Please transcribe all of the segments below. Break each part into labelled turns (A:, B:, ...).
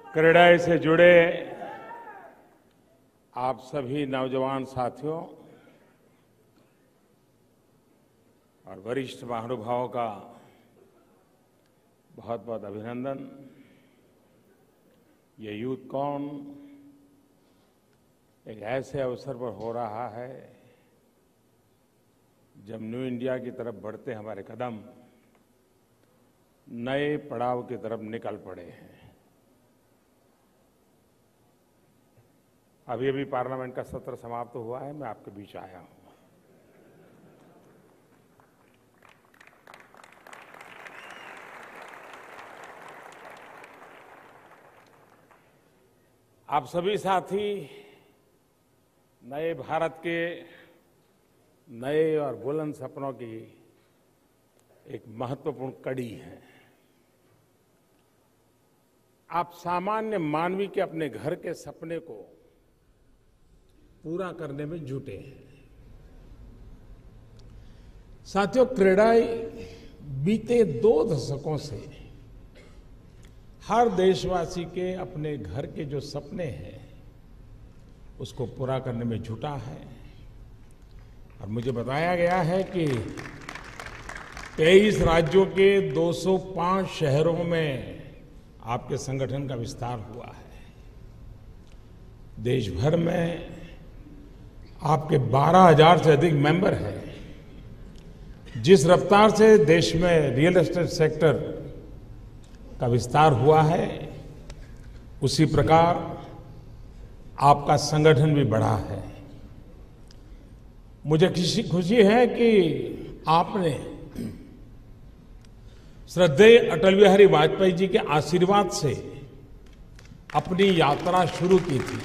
A: क्रेडाई से जुड़े आप सभी नौजवान साथियों और वरिष्ठ महानुभावों का बहुत बहुत अभिनंदन। ये यूथकॉन एक ऐसे अवसर पर हो रहा है जब न्यू इंडिया की तरफ बढ़ते हमारे कदम नए पड़ाव की तरफ निकल पड़े हैं। अभी अभी पार्लियामेंट का सत्र समाप्त हुआ है, मैं आपके बीच आया हूं। आप सभी साथी नए भारत के नए और बुलंद सपनों की एक महत्वपूर्ण कड़ी है। आप सामान्य मानवी के अपने घर के सपने को पूरा करने में जुटे हैं। साथियों, क्रेडाई बीते 2 दशकों से हर देशवासी के अपने घर के जो सपने हैं उसको पूरा करने में जुटा है। और मुझे बताया गया है कि 23 राज्यों के 205 शहरों में आपके संगठन का विस्तार हुआ है। देश भर में आपके 12,000 से अधिक मेंबर हैं। जिस रफ्तार से देश में रियल एस्टेट सेक्टर का विस्तार हुआ है, उसी प्रकार आपका संगठन भी बढ़ा है। मुझे खुशी है कि आपने श्रद्धेय अटल बिहारी वाजपेयी जी के आशीर्वाद से अपनी यात्रा शुरू की थी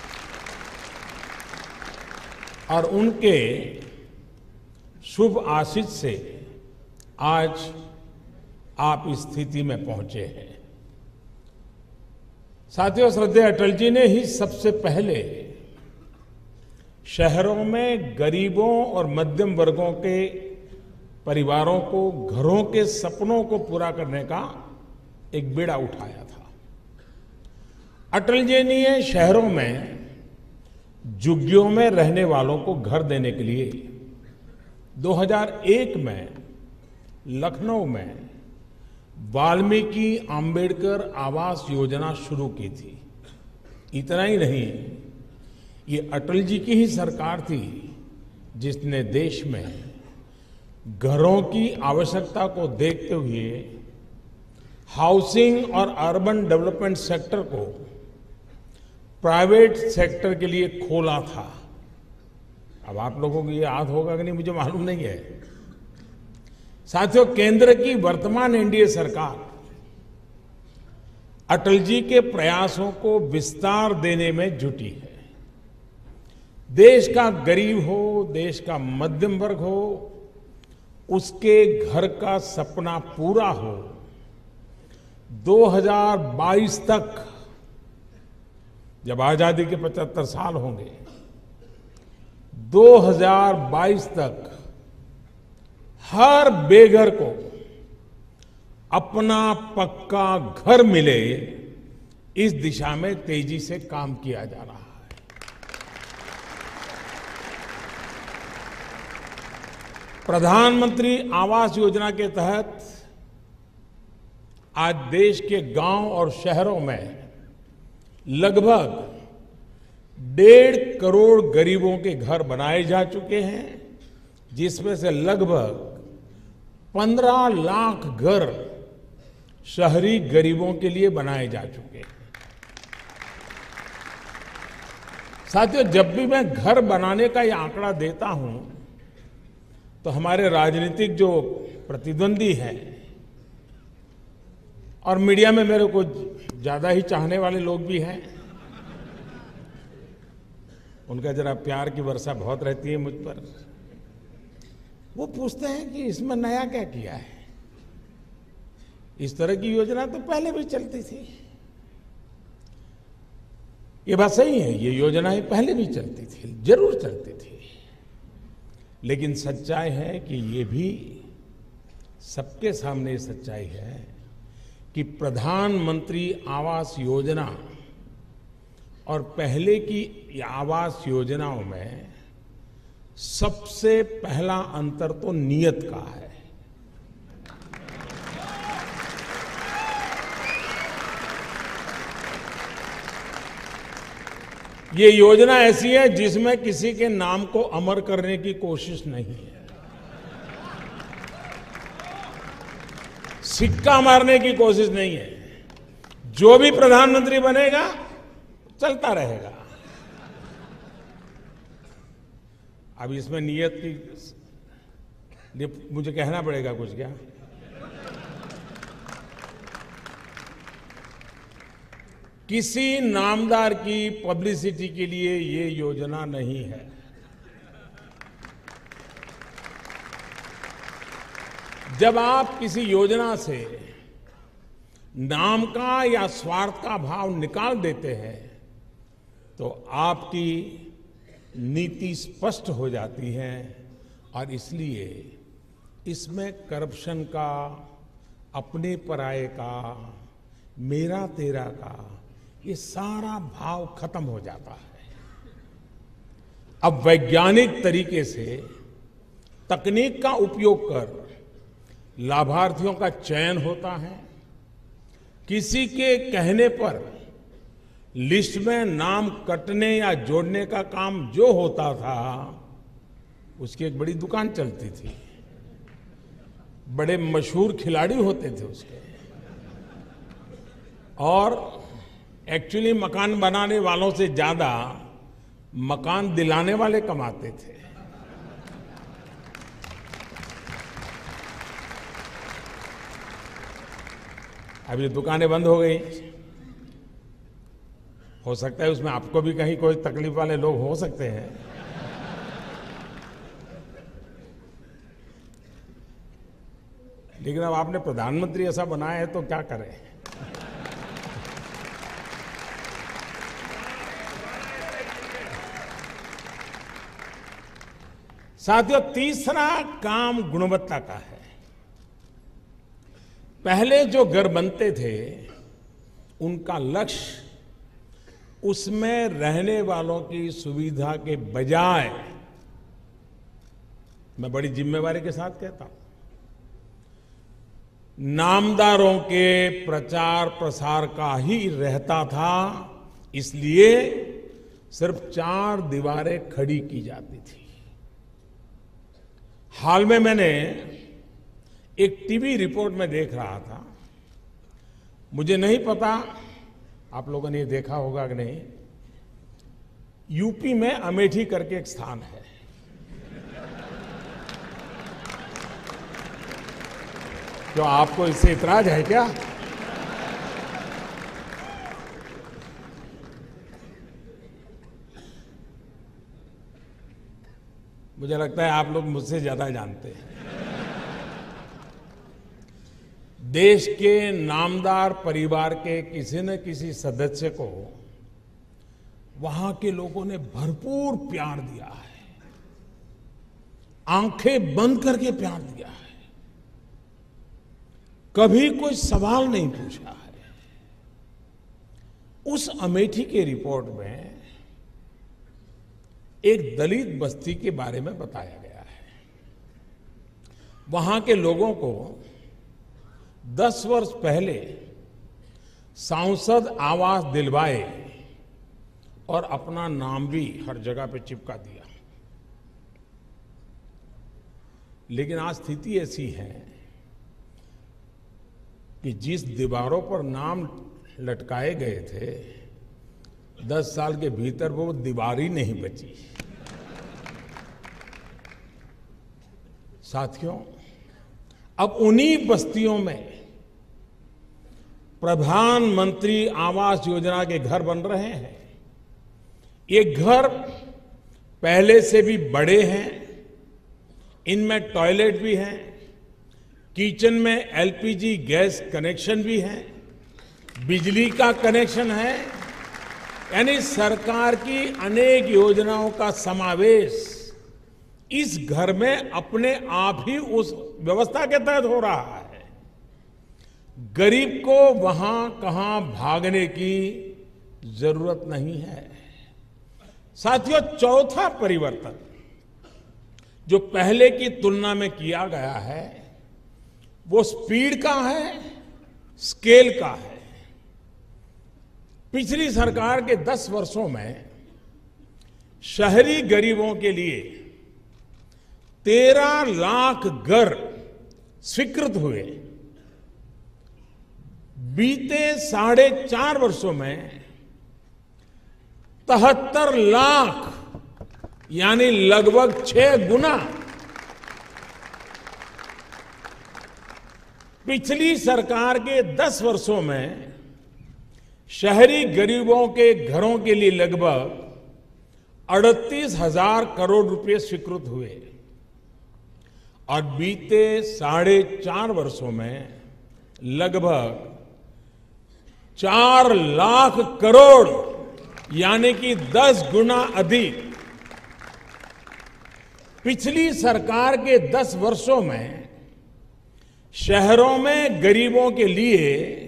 A: और उनके शुभ आशीष से आज आप इस स्थिति में पहुंचे हैं। साथियों, श्रद्धेय अटल जी ने ही सबसे पहले शहरों में गरीबों और मध्यम वर्गों के परिवारों को घरों के सपनों को पूरा करने का एक बीड़ा उठाया था। अटल जी ने शहरों में झुग्गियों में रहने वालों को घर देने के लिए 2001 में लखनऊ में वाल्मीकि आंबेडकर आवास योजना शुरू की थी। इतना ही नहीं, ये अटल जी की ही सरकार थी जिसने देश में घरों की आवश्यकता को देखते हुए हाउसिंग और अर्बन डेवलपमेंट सेक्टर को प्राइवेट सेक्टर के लिए खोला था। अब आप लोगों को ये याद होगा कि नहीं, मुझे मालूम नहीं है। साथियों, केंद्र की वर्तमान एनडीए सरकार अटल जी के प्रयासों को विस्तार देने में जुटी है। देश का गरीब हो, देश का मध्यम वर्ग हो, उसके घर का सपना पूरा हो। 2022 तक, जब आजादी के 75 साल होंगे, 2022 तक हर बेघर को अपना पक्का घर मिले, इस दिशा में तेजी से काम किया जा रहा है। प्रधानमंत्री आवास योजना के तहत आज देश के गांव और शहरों में लगभग 1.5 करोड़ गरीबों के घर बनाए जा चुके हैं, जिसमें से लगभग 15 लाख घर शहरी गरीबों के लिए बनाए जा चुके हैं। साथियों, जब भी मैं घर बनाने का ये आंकड़ा देता हूं तो हमारे राजनीतिक जो प्रतिद्वंदी हैं और मीडिया में मेरे को ज्यादा ही चाहने वाले लोग भी हैं, उनका जरा प्यार की वर्षा बहुत रहती है मुझ पर। वो पूछते हैं कि इसमें नया क्या किया है। इस तरह की योजना तो पहले भी चलती थी। ये बात सही है, ये योजनाएं पहले भी चलती थी, जरूर चलती थी। लेकिन सच्चाई है कि ये भी सबके सामने सच्चाई है कि प्रधानमंत्री आवास योजना और पहले की आवास योजनाओं में सबसे पहला अंतर तो नीयत का है। ये योजना ऐसी है जिसमें किसी के नाम को अमर करने की कोशिश नहीं है, सिक्का मारने की कोशिश नहीं है। जो भी प्रधानमंत्री बनेगा चलता रहेगा। अब इसमें नियत की मुझे कहना पड़ेगा कुछ क्या? किसी नामदार की पब्लिसिटी के लिए ये योजना नहीं है। जब आप किसी योजना से नाम का या स्वार्थ का भाव निकाल देते हैं तो आपकी नीति स्पष्ट हो जाती है और इसलिए इसमें करप्शन का, अपने पराये का, मेरा तेरा का, ये सारा भाव खत्म हो जाता है। अब वैज्ञानिक तरीके से तकनीक का उपयोग कर लाभार्थियों का चयन होता है। किसी के कहने पर लिस्ट में नाम कटने या जोड़ने का काम जो होता था, उसकी एक बड़ी दुकान चलती थी, बड़े मशहूर खिलाड़ी होते थे उसके, और एक्चुअली मकान बनाने वालों से ज्यादा मकान दिलाने वाले कमाते थे। अब ये दुकानें बंद हो गई। हो सकता है उसमें आपको भी कहीं कोई तकलीफ वाले लोग हो सकते हैं, लेकिन अब आपने प्रधानमंत्री ऐसा बनाया है तो क्या करें। साथियों, तीसरा काम गुणवत्ता का है। पहले जो घर बनते थे उनका लक्ष्य उसमें रहने वालों की सुविधा के बजाय, मैं बड़ी जिम्मेवारी के साथ कहता हूं, नामदारों के प्रचार प्रसार का ही रहता था। इसलिए सिर्फ 4 दीवारें खड़ी की जाती थी। हाल में मैंने एक टीवी रिपोर्ट में देख रहा था, मुझे नहीं पता आप लोगों ने ये देखा होगा कि नहीं, यूपी में अमेठी करके एक स्थान है, जो आपको इससे इतराज है क्या? मुझे लगता है आप लोग मुझसे ज्यादा जानते हैं। देश के नामदार परिवार के किसी न किसी सदस्य को वहां के लोगों ने भरपूर प्यार दिया है, आंखें बंद करके प्यार दिया है, कभी कोई सवाल नहीं पूछा है। उस अमेठी के रिपोर्ट में एक दलित बस्ती के बारे में बताया गया है। वहां के लोगों को 10 वर्ष पहले सांसद आवास दिलवाए और अपना नाम भी हर जगह पे चिपका दिया। लेकिन आज स्थिति ऐसी है कि जिस दीवारों पर नाम लटकाए गए थे, 10 साल के भीतर वो दीवार ही नहीं बची। साथियों, अब उन्हीं बस्तियों में प्रधानमंत्री आवास योजना के घर बन रहे हैं। ये घर पहले से भी बड़े हैं, इनमें टॉयलेट भी हैं, किचन में एलपीजी गैस कनेक्शन भी है, बिजली का कनेक्शन है, यानी सरकार की अनेक योजनाओं का समावेश इस घर में अपने आप ही उस व्यवस्था के तहत हो रहा है। गरीब को वहां कहां भागने की जरूरत नहीं है। साथियों, चौथा परिवर्तन जो पहले की तुलना में किया गया है वो स्पीड का है, स्केल का है। पिछली सरकार के 10 वर्षों में शहरी गरीबों के लिए 13 लाख घर स्वीकृत हुए। बीते 4.5 वर्षों में 73 लाख यानी लगभग 6 गुना। पिछली सरकार के 10 वर्षों में शहरी गरीबों के घरों के लिए लगभग 38,000 करोड़ रुपए स्वीकृत हुए और बीते 4.5 वर्षों में लगभग 4 लाख करोड़ यानी कि 10 गुना अधिक। पिछली सरकार के 10 वर्षों में शहरों में गरीबों के लिए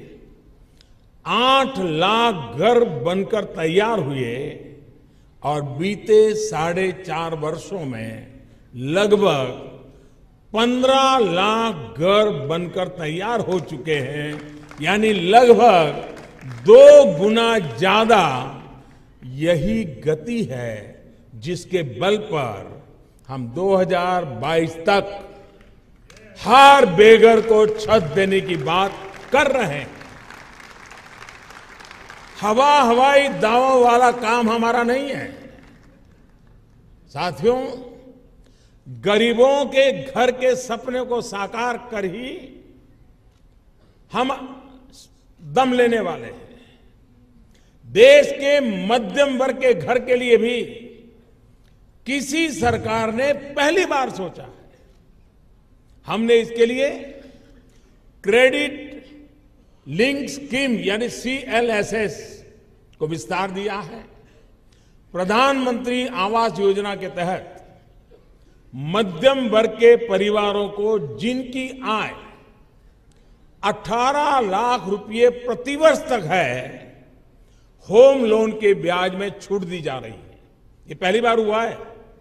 A: 8 लाख घर बनकर तैयार हुए और बीते 4.5 वर्षों में लगभग 15 लाख घर बनकर तैयार हो चुके हैं, यानी लगभग 2 गुना ज्यादा। यही गति है जिसके बल पर हम 2022 तक हर बेघर को छत देने की बात कर रहे हैं। हवाई दावों वाला काम हमारा नहीं है। साथियों, गरीबों के घर के सपने को साकार कर ही हम दम लेने वाले हैं। देश के मध्यम वर्ग के घर के लिए भी किसी सरकार ने पहली बार सोचा है। हमने इसके लिए क्रेडिट लिंक स्कीम यानी CLSS को विस्तार दिया है। प्रधानमंत्री आवास योजना के तहत मध्यम वर्ग के परिवारों को जिनकी आय 18 लाख रुपए प्रतिवर्ष तक है, होम लोन के ब्याज में छूट दी जा रही है। ये पहली बार हुआ है।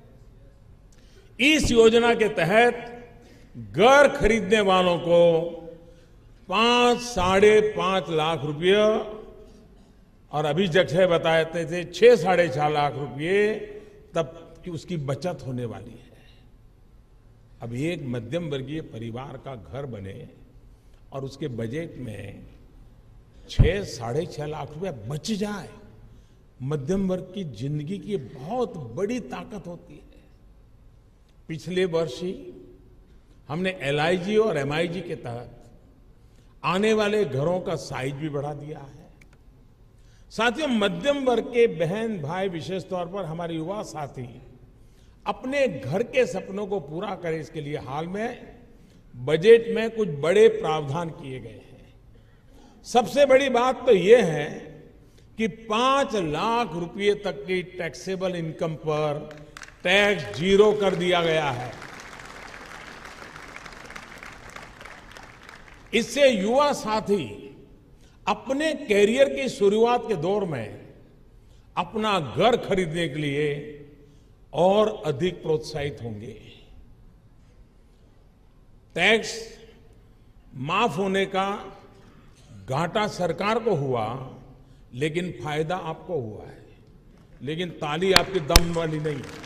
A: इस योजना के तहत घर खरीदने वालों को 5-5.5 लाख रुपए और अभी जगह बताते थे 6-6.5 लाख रुपए तब की उसकी बचत होने वाली है। अब एक मध्यम वर्गीय परिवार का घर बने और उसके बजट में 6-6.5 लाख रुपए बच जाए, मध्यम वर्ग की जिंदगी की बहुत बड़ी ताकत होती है। पिछले वर्ष ही हमने LIG और MIG के तहत आने वाले घरों का साइज भी बढ़ा दिया है। साथियों, मध्यम वर्ग के बहन भाई, विशेष तौर पर हमारे युवा साथी अपने घर के सपनों को पूरा करें, इसके लिए हाल में बजट में कुछ बड़े प्रावधान किए गए हैं। सबसे बड़ी बात तो यह है कि 5 लाख रुपए तक की टैक्सेबल इनकम पर टैक्स 0 कर दिया गया है। इससे युवा साथी अपने कैरियर की शुरुआत के दौर में अपना घर खरीदने के लिए और अधिक प्रोत्साहित होंगे। टैक्स माफ होने का घाटा सरकार को हुआ, लेकिन फायदा आपको हुआ है। लेकिन ताली आपकी दम वाली नहीं है।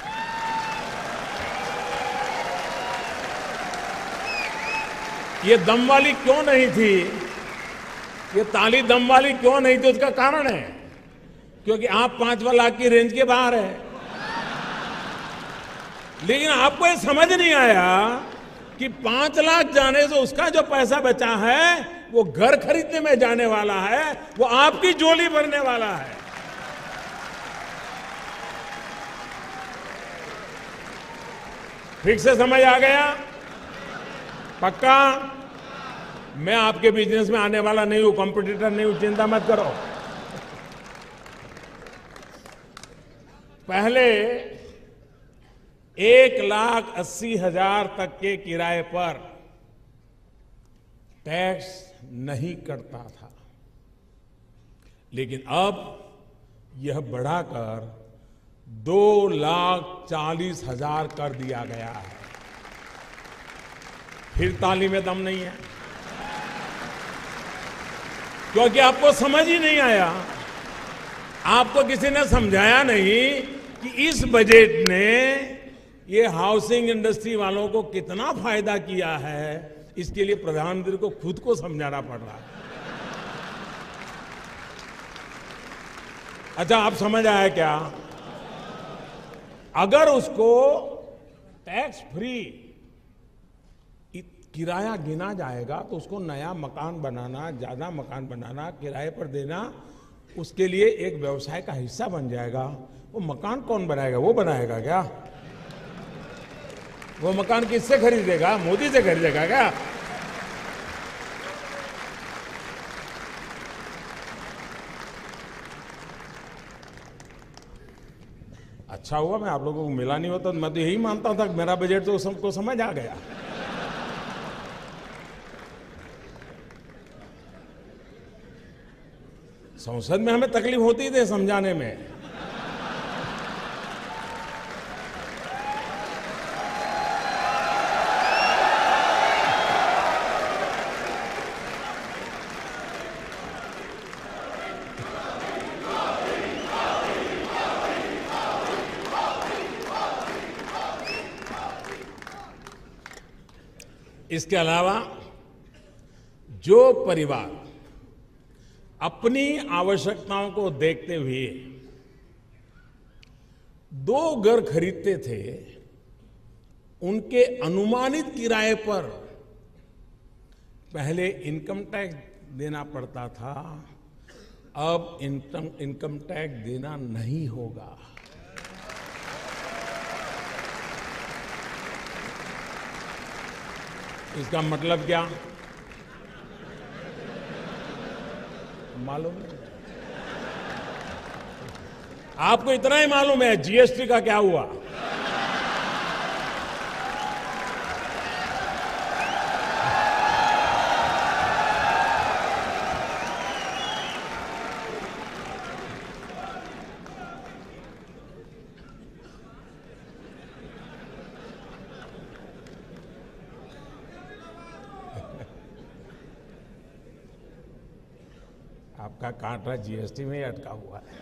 A: ये दम वाली क्यों नहीं थी, ये ताली दम वाली क्यों नहीं थी, उसका कारण है क्योंकि आप 5 लाख की रेंज के बाहर है। लेकिन आपको ये समझ नहीं आया कि 5 लाख जाने से उसका जो पैसा बचा है वो घर खरीदने में जाने वाला है, वो आपकी झोली भरने वाला है। ठीक से समझ आ गया? पक्का? मैं आपके बिजनेस में आने वाला नहीं हूं, कॉम्पिटिटर नहीं हूं, चिंता मत करो। पहले 1,80,000 तक के किराए पर टैक्स नहीं कटता था, लेकिन अब यह बढ़ाकर 2,40,000 कर दिया गया है। फिर ताली में दम नहीं है, क्योंकि आपको समझ ही नहीं आया, आपको किसी ने समझाया नहीं कि इस बजट ने ये हाउसिंग इंडस्ट्री वालों को कितना फायदा किया है। इसके लिए प्रधानमंत्री को खुद को समझाना पड़ रहा है। अच्छा, आप समझ आया क्या? अगर उसको टैक्स फ्री किराया गिना जाएगा तो उसको नया मकान बनाना, ज्यादा मकान बनाना, किराए पर देना उसके लिए एक व्यवसाय का हिस्सा बन जाएगा। वो मकान कौन बनाएगा? वो बनाएगा क्या? वो मकान किससे खरीदेगा? मोदी से खरीदेगा क्या? अच्छा हुआ मैं आप लोगों को मिला नहीं होता, मैं तो यही मानता था कि मेरा बजट तो सबको समझ आ गया। संसद में हमें तकलीफ होती थी समझाने में। इसके अलावा जो परिवार अपनी आवश्यकताओं को देखते हुए 2 घर खरीदते थे, उनके अनुमानित किराए पर पहले इनकम टैक्स देना पड़ता था, अब इनकम टैक्स देना नहीं होगा। इसका मतलब क्या मालूम है? आपको इतना ही मालूम है जीएसटी का क्या हुआ? आपका कांटा जीएसटी में ही अटका हुआ है।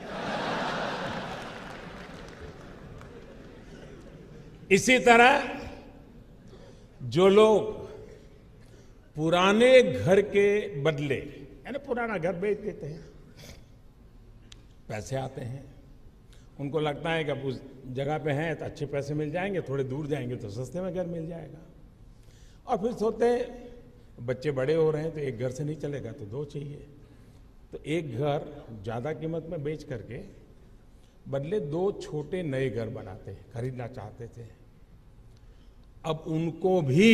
A: इसी तरह जो लोग पुराने घर के बदले, यानी पुराना घर बेच देते हैं, पैसे आते हैं, उनको लगता है कि अब उस जगह पे हैं तो अच्छे पैसे मिल जाएंगे, थोड़े दूर जाएंगे तो सस्ते में घर मिल जाएगा, और फिर सोचते बच्चे बड़े हो रहे हैं तो एक घर से नहीं चलेगा तो 2 चाहिए, तो एक घर ज्यादा कीमत में बेच करके बदले 2 छोटे नए घर बनाते, खरीदना चाहते थे। अब उनको भी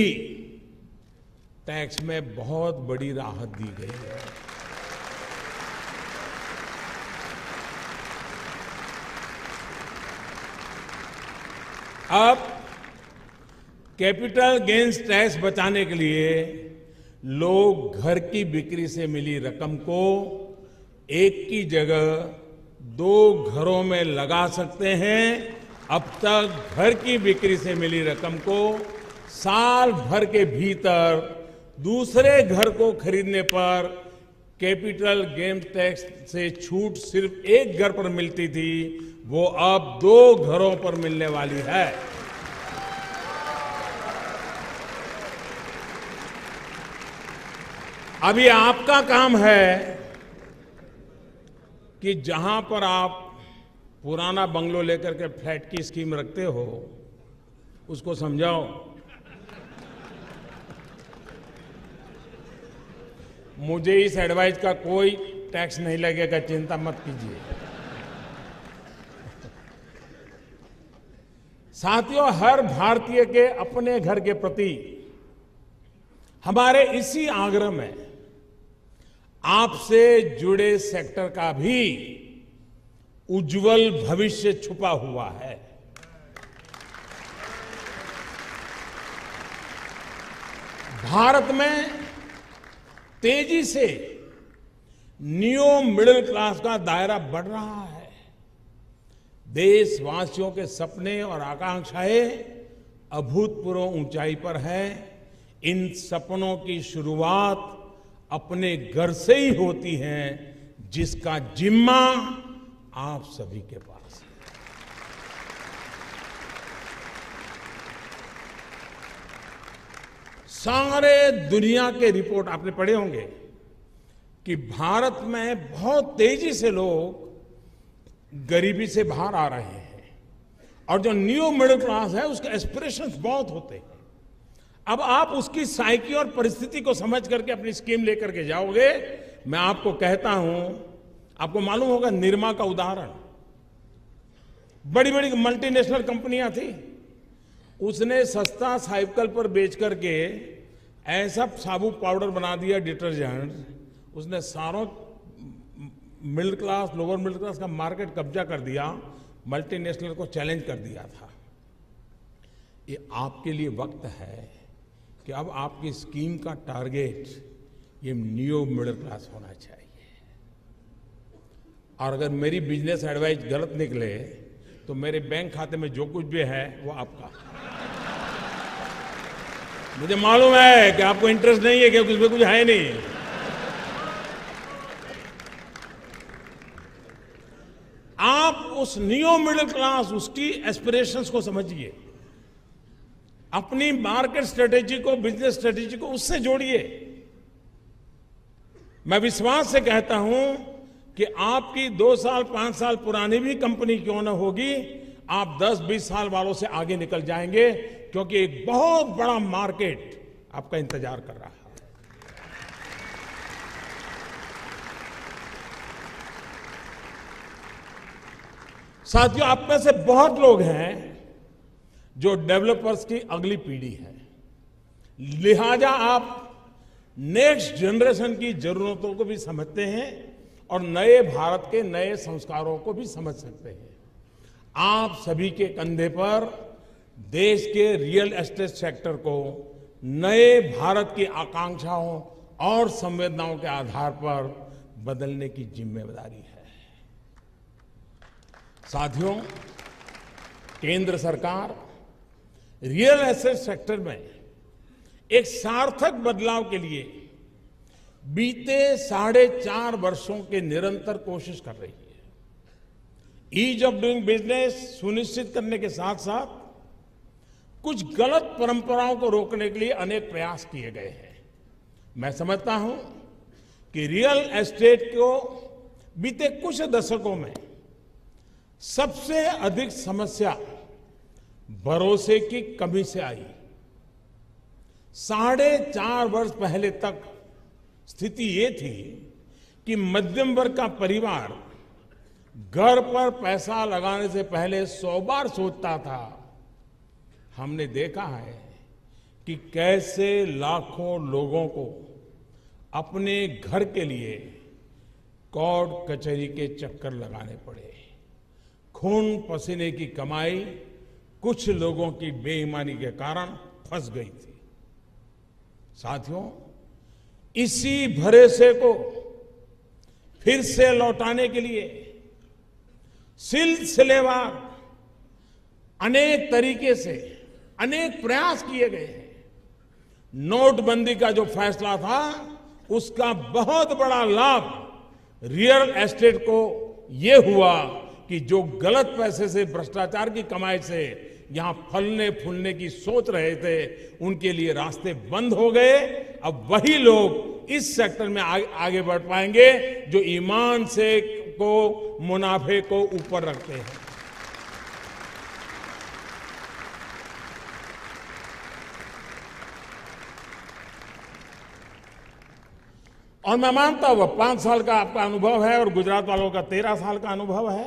A: टैक्स में बहुत बड़ी राहत दी गई है। अब कैपिटल गेन्स टैक्स बचाने के लिए लोग घर की बिक्री से मिली रकम को एक की जगह 2 घरों में लगा सकते हैं। अब तक घर की बिक्री से मिली रकम को साल भर के भीतर दूसरे घर को खरीदने पर कैपिटल गेन्स टैक्स से छूट सिर्फ एक घर पर मिलती थी, वो अब 2 घरों पर मिलने वाली है। अभी आपका काम है कि जहां पर आप पुराना बंगलो लेकर के फ्लैट की स्कीम रखते हो, उसको समझाओ मुझे इस एडवाइस का कोई टैक्स नहीं लगेगा, चिंता मत कीजिए। साथियों, हर भारतीय के अपने घर के प्रति हमारे इसी आग्रह में आपसे जुड़े सेक्टर का भी उज्जवल भविष्य छुपा हुआ है। भारत में तेजी से न्यू मिडिल क्लास का दायरा बढ़ रहा है। देशवासियों के सपने और आकांक्षाएं अभूतपूर्व ऊंचाई पर है। इन सपनों की शुरुआत अपने घर से ही होती है, जिसका जिम्मा आप सभी के पास है। सारे दुनिया के रिपोर्ट आपने पढ़े होंगे कि भारत में बहुत तेजी से लोग गरीबी से बाहर आ रहे हैं और जो न्यू मिडिल क्लास है उसके एस्पिरेशंस बहुत होते हैं। अब आप उसकी साइकी और परिस्थिति को समझ करके अपनी स्कीम लेकर के जाओगे। मैं आपको कहता हूं, आपको मालूम होगा निरमा का उदाहरण, बड़ी बड़ी मल्टीनेशनल कंपनियां थी, उसने सस्ता साइकिल पर बेच करके ऐसा साबुन पाउडर बना दिया, डिटर्जेंट, उसने सारों middle class, lower middle class का मार्केट कब्जा कर दिया, मल्टीनेशनल को चैलेंज कर दिया था। ये आपके लिए वक्त है कि अब आपकी स्कीम का टारगेट ये न्यू मिडिल क्लास होना चाहिए। और अगर मेरी बिजनेस एडवाइस गलत निकले तो मेरे बैंक खाते में जो कुछ भी है वो आपका। मुझे मालूम है कि आपको इंटरेस्ट नहीं है, क्योंकि उसमें कुछ है नहीं। आप उस न्यू मिडिल क्लास, उसकी एस्पिरेशंस को समझिए, अपनी मार्केट स्ट्रेटेजी को, बिजनेस स्ट्रेटेजी को उससे जोड़िए। मैं विश्वास से कहता हूं कि आपकी 2 साल 5 साल पुरानी भी कंपनी क्यों न होगी, आप 10-20 साल वालों से आगे निकल जाएंगे, क्योंकि एक बहुत बड़ा मार्केट आपका इंतजार कर रहा है। साथियों, आप में से बहुत लोग हैं जो डेवलपर्स की अगली पीढ़ी है, लिहाजा आप नेक्स्ट जनरेशन की जरूरतों को भी समझते हैं और नए भारत के नए संस्कारों को भी समझ सकते हैं। आप सभी के कंधे पर देश के रियल एस्टेट सेक्टर को नए भारत की आकांक्षाओं और संवेदनाओं के आधार पर बदलने की जिम्मेदारी है। साथियों, केंद्र सरकार रियल एस्टेट सेक्टर में एक सार्थक बदलाव के लिए बीते 4.5 वर्षों के निरंतर कोशिश कर रही है। ईज ऑफ डूइंग बिजनेस सुनिश्चित करने के साथ साथ कुछ गलत परंपराओं को रोकने के लिए अनेक प्रयास किए गए हैं। मैं समझता हूं कि रियल एस्टेट को बीते कुछ दशकों में सबसे अधिक समस्या भरोसे की कमी से आई। 4.5 वर्ष पहले तक स्थिति ये थी कि मध्यम वर्ग का परिवार घर पर पैसा लगाने से पहले 100 बार सोचता था। हमने देखा है कि कैसे लाखों लोगों को अपने घर के लिए कोर्ट कचहरी के चक्कर लगाने पड़े। खून पसीने की कमाई कुछ लोगों की बेईमानी के कारण फंस गई थी। साथियों, इसी भरोसे को फिर से लौटाने के लिए सिलसिलेवार अनेक तरीके से अनेक प्रयास किए गए हैं। नोटबंदी का जो फैसला था, उसका बहुत बड़ा लाभ रियल एस्टेट को यह हुआ कि जो गलत पैसे से, भ्रष्टाचार की कमाई से यहां फलने फूलने की सोच रहे थे, उनके लिए रास्ते बंद हो गए। अब वही लोग इस सेक्टर में आगे बढ़ पाएंगे जो ईमान से को, मुनाफे को ऊपर रखते हैं। और मैं मानता हूं 5 साल का आपका अनुभव है और गुजरात वालों का 13 साल का अनुभव है।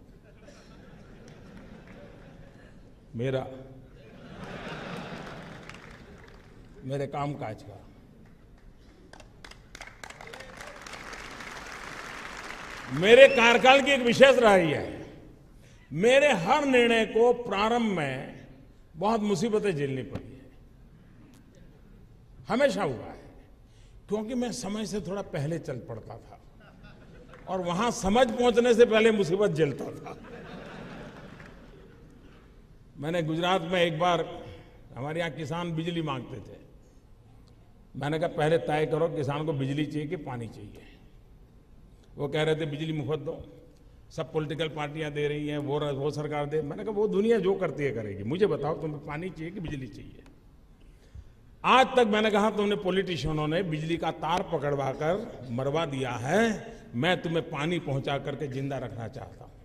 A: मेरे कामकाज का मेरे कार्यकाल की एक विशेष रही है। मेरे हर निर्णय को प्रारंभ में बहुत मुसीबतें झेलनी पड़ी है, हमेशा हुआ है। क्योंकि मैं समय से थोड़ा पहले चल पड़ता था और वहां समझ पहुंचने से पहले मुसीबत झेलता था। मैंने गुजरात में एक बार, हमारे यहाँ किसान बिजली मांगते थे, मैंने कहा पहले तय करो किसान को बिजली चाहिए कि पानी चाहिए। वो कह रहे थे बिजली मुफ्त दो, सब पॉलिटिकल पार्टियां दे रही हैं, वो सरकार दे। मैंने कहा वो दुनिया जो करती है करेगी, मुझे बताओ तुम्हें पानी चाहिए कि बिजली चाहिए। आज तक मैंने कहा तुमने पॉलिटिशियनों ने बिजली का तार पकड़वा कर मरवा दिया है, मैं तुम्हें पानी पहुंचा करके जिंदा रखना चाहता हूं।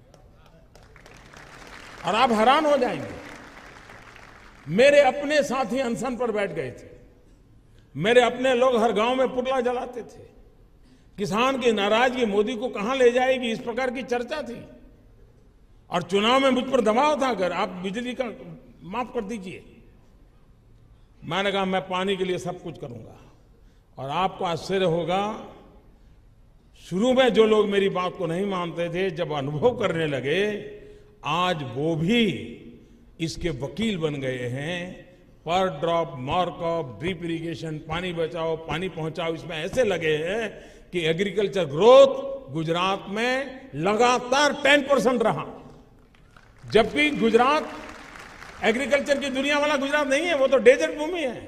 A: और आप हैरान हो जाएंगे, मेरे अपने साथी अनशन पर बैठ गए थे, मेरे अपने लोग हर गांव में पुतला जलाते थे। किसान की नाराजगी मोदी को कहां ले जाएगी, इस प्रकार की चर्चा थी। और चुनाव में मुझ पर दबाव था, अगर आप बिजली का माफ कर दीजिए। मैंने कहा मैं पानी के लिए सब कुछ करूंगा। और आपको आश्चर्य होगा, शुरू में जो लोग मेरी बात को नहीं मानते थे, जब अनुभव करने लगे, आज वो भी इसके वकील बन गए हैं। पर ड्रॉप मार्कअप, ड्रिप इरिगेशन, पानी बचाओ पानी पहुंचाओ, इसमें ऐसे लगे हैं कि एग्रीकल्चर ग्रोथ गुजरात में लगातार 10% रहा। जबकि गुजरात एग्रीकल्चर की दुनिया वाला गुजरात नहीं है, वो तो डेजर्ट भूमि है।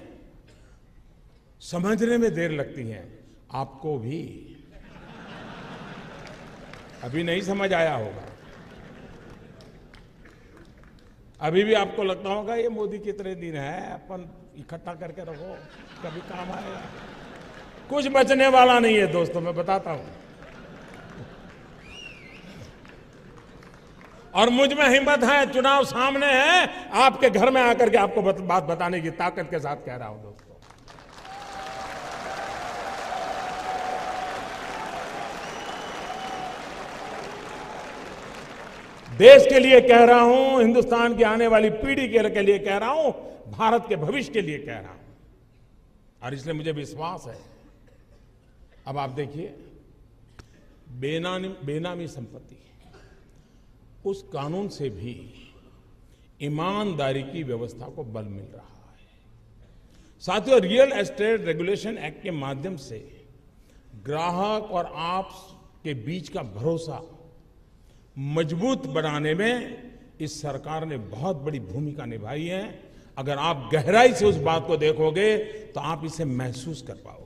A: समझने में देर लगती है, आपको भी अभी नहीं समझ आया होगा। अभी भी आपको लगता होगा ये मोदी कितने दिन है, अपन इकट्ठा करके रखो, कभी काम आएगा। कुछ बचने वाला नहीं है दोस्तों, मैं बताता हूं। और मुझ में हिम्मत है, चुनाव सामने है, आपके घर में आकर के आपको बात बताने की ताकत के साथ कह रहा हूं दोस्तों। देश के लिए कह रहा हूं, हिंदुस्तान की आने वाली पीढ़ी के लिए कह रहा हूं, भारत के भविष्य के लिए कह रहा हूं। और इसलिए मुझे विश्वास है। अब आप देखिए, बेनामी संपत्ति, उस कानून से भी ईमानदारी की व्यवस्था को बल मिल रहा है। साथियों, रियल एस्टेट रेगुलेशन एक्ट के माध्यम से ग्राहक और आप के बीच का भरोसा मजबूत बनाने में इस सरकार ने बहुत बड़ी भूमिका निभाई है। अगर आप गहराई से उस बात को देखोगे तो आप इसे महसूस कर पाओगे।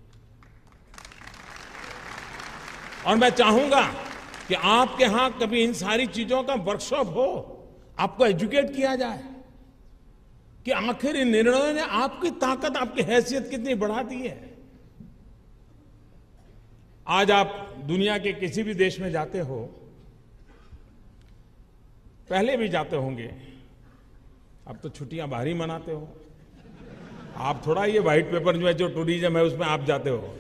A: और मैं चाहूंगा कि आपके यहां कभी इन सारी चीजों का वर्कशॉप हो, आपको एजुकेट किया जाए कि आखिर इन निर्णयों ने आपकी ताकत, आपकी हैसियत कितनी बढ़ा दी है। आज आप दुनिया के किसी भी देश में जाते हो, पहले भी जाते होंगे, अब तो छुट्टियां बाहर ही मनाते हो आप। थोड़ा ये व्हाइट पेपर जो है, जो टूरिज्म है, उसमें आप जाते हो।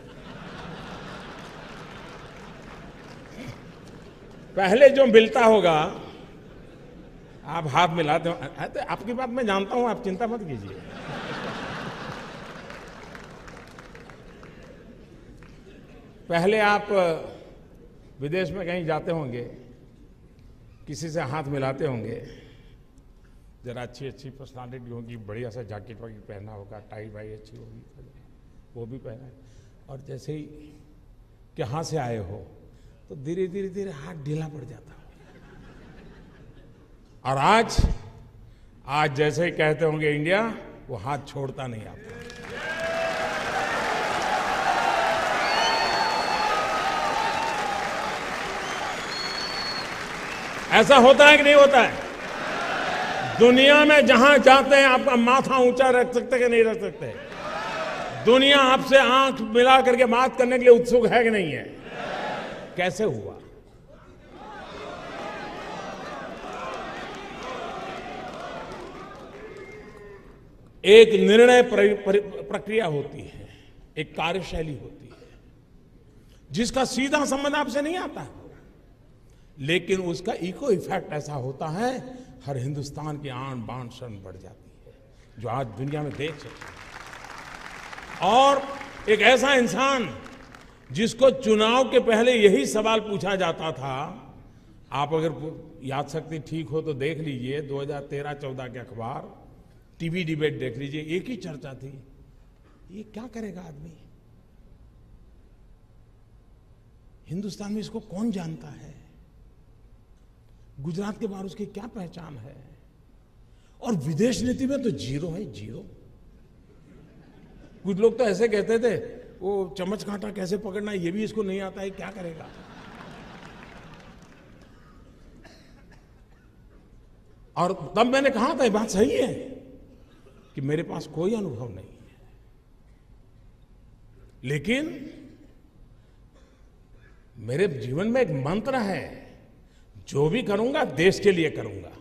A: पहले जो मिलता होगा आप हाथ मिलाते हो। तो आपकी बात मैं जानता हूं, आप चिंता मत कीजिए। पहले आप विदेश में कहीं जाते होंगे, किसी से हाथ मिलाते होंगे, जरा अच्छी अच्छी पर्सनालिटी होगी, बढ़िया सा जैकेट वगैरह पहना होगा, टाई वाई अच्छी होगी, वो भी पहना है। और जैसे ही कि कहाँ से आए हो, तो धीरे धीरे धीरे हाथ ढीला पड़ जाता। और आज जैसे ही कहते होंगे इंडिया, वो हाथ छोड़ता नहीं आपको। ऐसा होता है कि नहीं होता है? दुनिया में जहां जाते हैं आपका माथा ऊंचा रख सकते कि नहीं रख सकते? दुनिया आपसे आंख मिला करके बात करने के लिए उत्सुक है कि नहीं है? कैसे हुआ? एक निर्णय प्रक्रिया होती है, एक कार्यशैली होती है, जिसका सीधा संबंध आपसे नहीं आता है, लेकिन उसका इको इफेक्ट ऐसा होता है, हर हिंदुस्तान की आन बान शान बढ़ जाती है, जो आज दुनिया में देख सकते हैं। और एक ऐसा इंसान जिसको चुनाव के पहले यही सवाल पूछा जाता था, आप अगर याद शक्ति ठीक हो तो देख लीजिए 2013-14 के अखबार, टीवी डिबेट देख लीजिए, एक ही चर्चा थी, ये क्या करेगा आदमी, हिंदुस्तान में इसको कौन जानता है? गुजरात के बाहर उसकी क्या पहचान है? और विदेश नीति में तो जीरो है, जीरो। कुछ लोग तो ऐसे कहते थे, वो चम्मच कांटा कैसे पकड़ना ये भी इसको नहीं आता है, क्या करेगा? और तब मैंने कहा था, ये बात सही है कि मेरे पास कोई अनुभव नहीं है, लेकिन मेरे जीवन में एक मंत्र है, जो भी करूंगा देश के लिए करूंगा।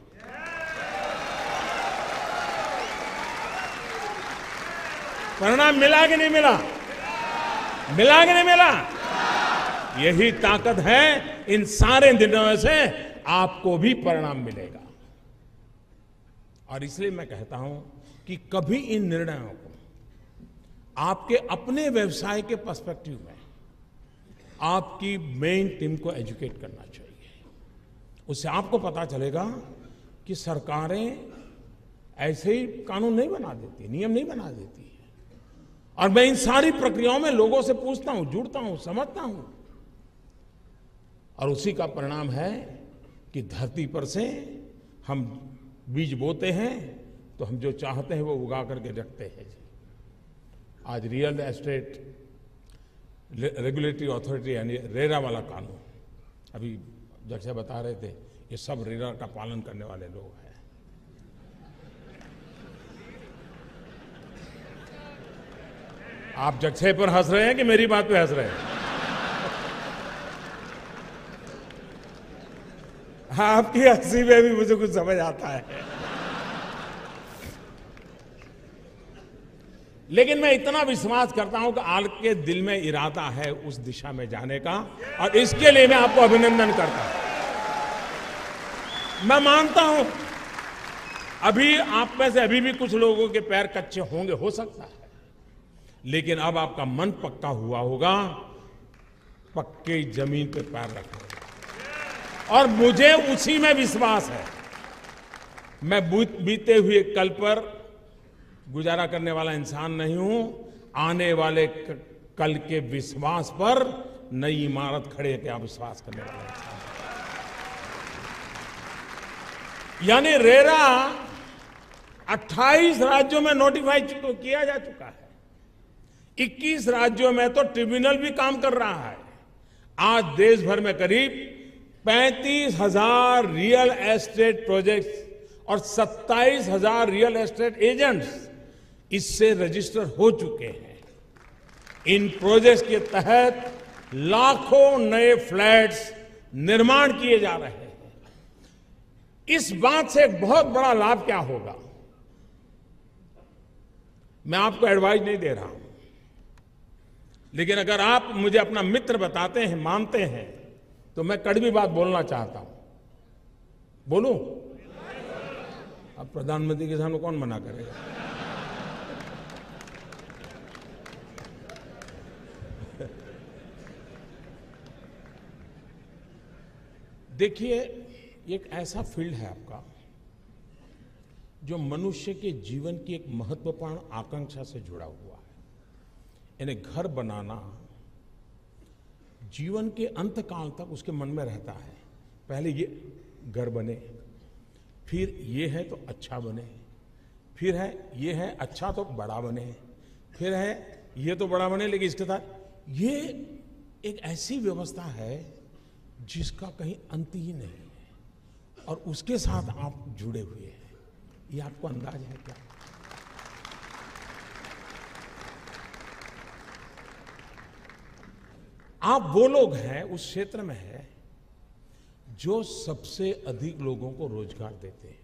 A: परिणाम मिला कि नहीं मिला? मिला कि नहीं मिला? यही ताकत है, इन सारे निर्णयों से आपको भी परिणाम मिलेगा। और इसलिए मैं कहता हूं कि कभी इन निर्णयों को आपके अपने व्यवसाय के पर्सपेक्टिव में आपकी मेन टीम को एजुकेट करना चाहिए। उससे आपको पता चलेगा कि सरकारें ऐसे ही कानून नहीं बना देती, नियम नहीं बना देती। और मैं इन सारी प्रक्रियाओं में लोगों से पूछता हूं, जुड़ता हूं, समझता हूं, और उसी का परिणाम है कि धरती पर से हम बीज बोते हैं तो हम जो चाहते हैं वो उगा करके रखते हैं। आज रियल एस्टेट रेगुलेटरी अथॉरिटी यानी रेरा वाला कानून, अभी जैसे बता रहे थे, ये सब रेरा का पालन करने वाले लोग हैं। आप जगह पर हंस रहे हैं कि मेरी बात पे हंस रहे हैं? आपकी हंसी में भी मुझे कुछ समझ आता है। लेकिन मैं इतना विश्वास करता हूं कि आपके दिल में इरादा है उस दिशा में जाने का, और इसके लिए मैं आपको अभिनंदन करता हूं। मैं मानता हूं अभी आप में से अभी भी कुछ लोगों के पैर कच्चे होंगे, हो सकता है, लेकिन अब आपका मन पक्का हुआ होगा, पक्के जमीन पे पैर रखने, और मुझे उसी में विश्वास है। मैं बीते हुए कल पर गुजारा करने वाला इंसान नहीं हूं, आने वाले कल के विश्वास पर नई इमारत खड़े क्या विश्वास करने वाला इंसान। यानी रेरा 28 राज्यों में नोटिफाई किया जा चुका है, 21 राज्यों में तो ट्रिब्यूनल भी काम कर रहा है। आज देश भर में करीब 35,000 रियल एस्टेट प्रोजेक्ट्स और 27,000 रियल एस्टेट एजेंट्स इससे रजिस्टर हो चुके हैं। इन प्रोजेक्ट्स के तहत लाखों नए फ्लैट्स निर्माण किए जा रहे हैं। इस बात से एक बहुत बड़ा लाभ क्या होगा, मैं आपको एडवाइस नहीं दे रहा हूं, लेकिन अगर आप मुझे अपना मित्र बताते हैं, मानते हैं, तो मैं कड़वी बात बोलना चाहता हूं। बोलूं? अब प्रधानमंत्री के सामने कौन मना करेगा? देखिए, एक ऐसा फील्ड है आपका जो मनुष्य के जीवन की एक महत्वपूर्ण आकांक्षा से जुड़ा हुआ है। यानी घर बनाना जीवन के अंत काल तक उसके मन में रहता है। पहले ये घर बने, फिर ये है तो अच्छा बने, फिर है ये है अच्छा तो बड़ा बने, फिर है ये तो बड़ा बने, लेकिन इसके साथ ये एक ऐसी व्यवस्था है जिसका कहीं अंत ही नहीं है, और उसके साथ आप जुड़े हुए हैं। ये आपको अंदाज है क्या? आप वो लोग हैं, उस क्षेत्र में है जो सबसे अधिक लोगों को रोजगार देते हैं।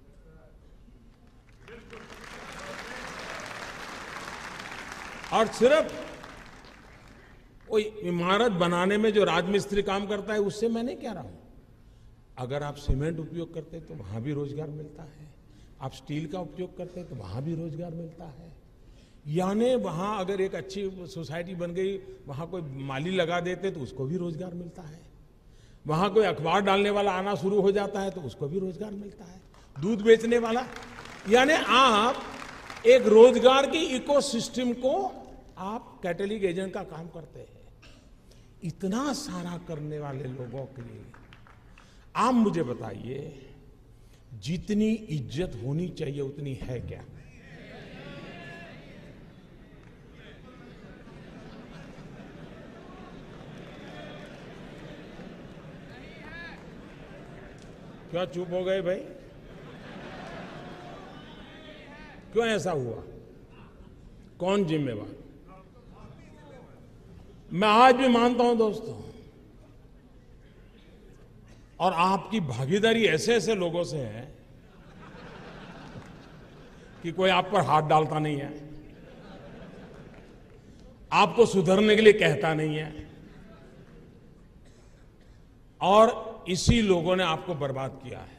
A: और सिर्फ वो इमारत बनाने में जो राजमिस्त्री काम करता है उससे मैं नहीं कह रहा हूं। अगर आप सीमेंट उपयोग करते हैं तो वहां भी रोजगार मिलता है, आप स्टील का उपयोग करते हैं तो वहां भी रोजगार मिलता है। यानी वहां अगर एक अच्छी सोसाइटी बन गई, वहां कोई माली लगा देते तो उसको भी रोजगार मिलता है। वहां कोई अखबार डालने वाला आना शुरू हो जाता है तो उसको भी रोजगार मिलता है। दूध बेचने वाला, यानी आप एक रोजगार की इकोसिस्टम को आप कैटलिक एजेंट का काम करते हैं। इतना सारा करने वाले लोगों के लिए आप मुझे बताइए, जितनी इज्जत होनी चाहिए उतनी है क्या? क्या चुप हो गए भाई? क्यों ऐसा हुआ? कौन जिम्मेवार? मैं आज भी मानता हूं दोस्तों, और आपकी भागीदारी ऐसे ऐसे लोगों से है कि कोई आप पर हाथ डालता नहीं है, आपको सुधरने के लिए कहता नहीं है, और इसी लोगों ने आपको बर्बाद किया है।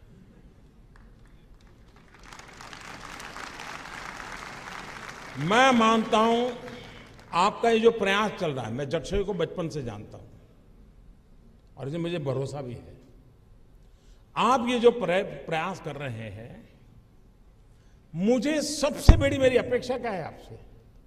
A: मैं मानता हूं आपका ये जो प्रयास चल रहा है, मैं जक्षय को बचपन से जानता हूं और इसे मुझे भरोसा भी है। आप ये जो प्रयास कर रहे हैं, मुझे सबसे बड़ी मेरी अपेक्षा क्या है आपसे?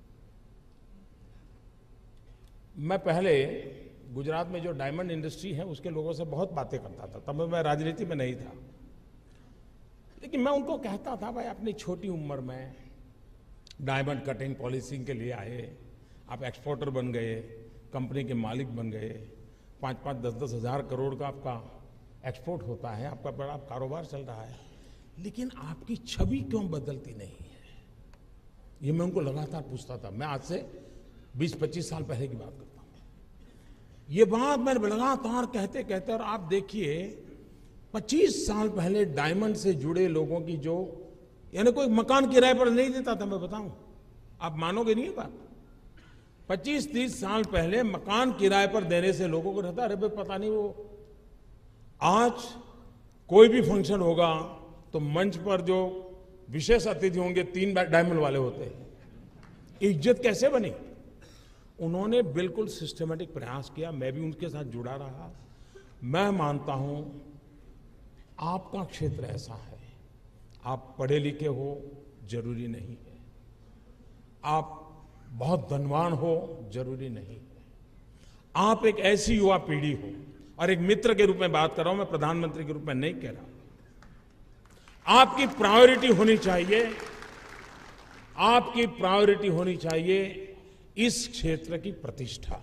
A: मैं पहले गुजरात में जो डायमंड इंडस्ट्री है उसके लोगों से बहुत बातें करता था, तब मैं राजनीति में नहीं था, लेकिन मैं उनको कहता था, भाई अपनी छोटी उम्र में डायमंड कटिंग पॉलिशिंग के लिए आए, आप एक्सपोर्टर बन गए, कंपनी के मालिक बन गए, 5-5, 10-10 हजार करोड़ का आपका एक्सपोर्ट होता है, आपका बड़ा कारोबार चल रहा है, लेकिन आपकी छवि क्यों बदलती नहीं है? ये मैं उनको लगातार पूछता था। मैं आज से 20-25 साल पहले की बात करता हूं। ये बात मैंने लगातार कहते कहते, और आप देखिए 25 साल पहले डायमंड से जुड़े लोगों की जो, यानी कोई मकान किराए पर नहीं देता था, मैं बताऊं, आप मानोगे नहीं बात। 25-30 साल पहले मकान किराए पर देने से लोगों को रहता, अरे भाई पता नहीं वो, आज कोई भी फंक्शन होगा तो मंच पर जो विशेष अतिथि होंगे 3 डायमंड वाले होते हैं। इज्जत कैसे बनी? उन्होंने बिल्कुल सिस्टमैटिक प्रयास किया, मैं भी उनके साथ जुड़ा रहा। मैं मानता हूं आपका क्षेत्र ऐसा है, आप पढ़े लिखे हो जरूरी नहीं है, आप बहुत धनवान हो जरूरी नहीं है, आप एक ऐसी युवा पीढ़ी हो, और एक मित्र के रूप में बात कर रहा हूं, मैं प्रधानमंत्री के रूप में नहीं कह रहा, आपकी प्रायोरिटी होनी चाहिए, आपकी प्रायोरिटी होनी चाहिए इस क्षेत्र की प्रतिष्ठा।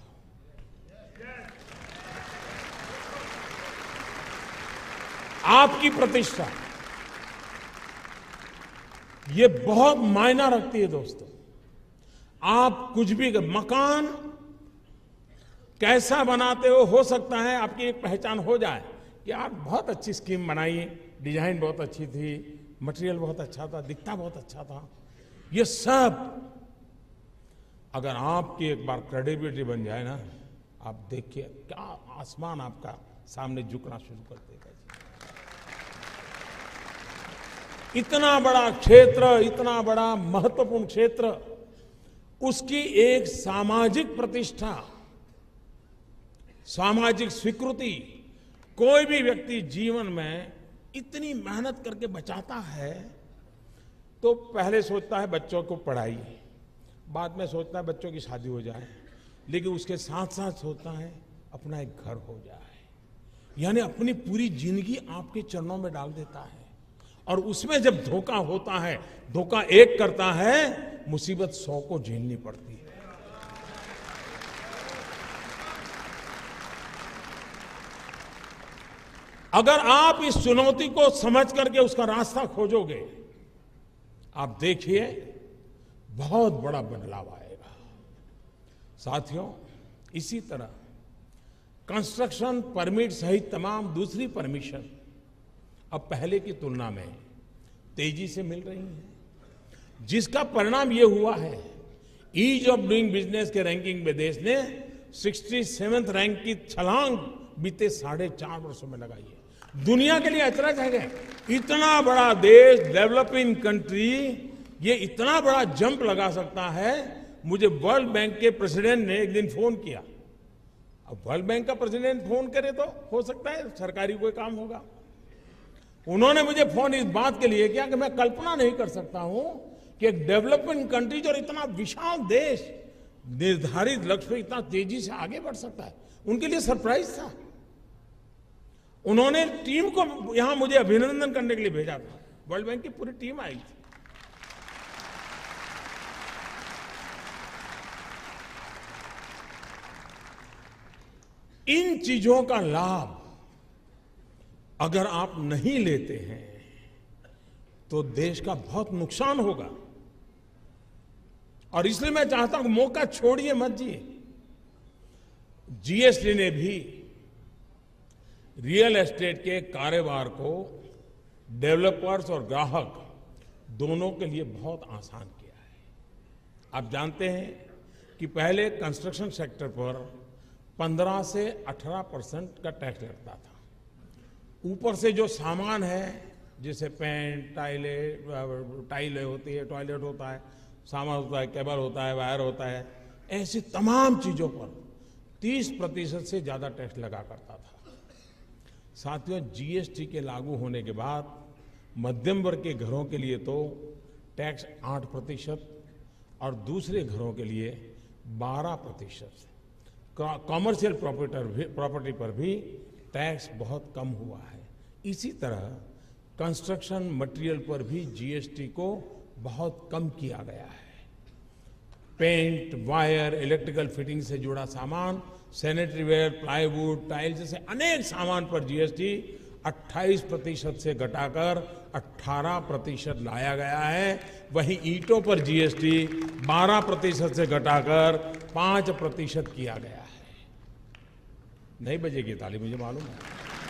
A: आपकी प्रतिष्ठा ये बहुत मायना रखती है दोस्तों। आप कुछ भी, मकान कैसा बनाते हो सकता है आपकी एक पहचान हो जाए कि आप बहुत अच्छी स्कीम बनाई, डिजाइन बहुत अच्छी थी, मटेरियल बहुत अच्छा था, दिखता बहुत अच्छा था। ये सब अगर आपकी एक बार क्रेडिबिलिटी बन जाए ना, आप देखिए क्या आसमान आपका सामने झुकना शुरू कर देगा। इतना बड़ा क्षेत्र, इतना बड़ा महत्वपूर्ण क्षेत्र, उसकी एक सामाजिक प्रतिष्ठा, सामाजिक स्वीकृति, कोई भी व्यक्ति जीवन में इतनी मेहनत करके बचाता है तो पहले सोचता है बच्चों को पढ़ाई, बाद में सोचता है बच्चों की शादी हो जाए, लेकिन उसके साथ साथ सोचता है अपना एक घर हो जाए, यानी अपनी पूरी जिंदगी आपके चरणों में डाल देता है। और उसमें जब धोखा होता है, धोखा एक करता है, मुसीबत 100 को झेलनी पड़ती है। अगर आप इस चुनौती को समझ करके उसका रास्ता खोजोगे, आप देखिए बहुत बड़ा बदलाव आएगा। साथियों, इसी तरह कंस्ट्रक्शन परमिट सहित तमाम दूसरी परमिशन अब पहले की तुलना में तेजी से मिल रही है, जिसका परिणाम ये हुआ है, ईज ऑफ डूइंग बिजनेस के रैंकिंग में देश ने 67th रैंक की छलांग बीते 4.5 वर्षों में लगाई है। दुनिया के लिए अचरज है, इतना बड़ा देश, डेवलपिंग कंट्री, ये इतना बड़ा जंप लगा सकता है। मुझे वर्ल्ड बैंक के प्रेसिडेंट ने एक दिन फोन किया। अब वर्ल्ड बैंक का प्रेसिडेंट फोन करे तो हो सकता है सरकारी कोई काम होगा। उन्होंने मुझे फोन इस बात के लिए किया कि मैं कल्पना नहीं कर सकता हूं कि एक डेवलपिंग कंट्री और इतना विशाल देश निर्धारित लक्ष्य पे इतना तेजी से आगे बढ़ सकता है, उनके लिए सरप्राइज था। उन्होंने टीम को यहां मुझे अभिनंदन करने के लिए भेजा था। वर्ल्ड बैंक की पूरी टीम आई थी। इन चीजों का लाभ अगर आप नहीं लेते हैं तो देश का बहुत नुकसान होगा। और इसलिए मैं चाहता हूं मौका छोड़िए मत जी। जीएसटी ने भी रियल एस्टेट के कारोबार को डेवलपर्स और ग्राहक दोनों के लिए बहुत आसान किया है। आप जानते हैं कि पहले कंस्ट्रक्शन सेक्टर पर 15 से 18% का टैक्स लगता था। ऊपर से जो सामान है, जैसे पेंट, टाइलें होती है, टॉयलेट होता है, सामान होता है, केबल होता है, वायर होता है, ऐसी तमाम चीजों पर 30% से ज्यादा टैक्स लगा करता था। साथियों, जीएसटी के लागू होने के बाद मध्यम वर्ग के घरों के लिए तो टैक्स 8% और दूसरे घरों के लिए 12%। कॉमर्शियल प्रॉपर्टी पर भी टैक्स बहुत कम हुआ है। इसी तरह कंस्ट्रक्शन मटेरियल पर भी जीएसटी को बहुत कम किया गया है। पेंट, वायर, इलेक्ट्रिकल फिटिंग से जुड़ा सामान, सैनिटरी वेयर, प्लाईवुड, टाइल जैसे अनेक सामान पर जीएसटी 28% से घटाकर 18% लाया गया है। वहीं ईंटों पर जीएसटी 12% से घटाकर 5% किया गया है। नहीं बजेगी ताली, मुझे मालूम है।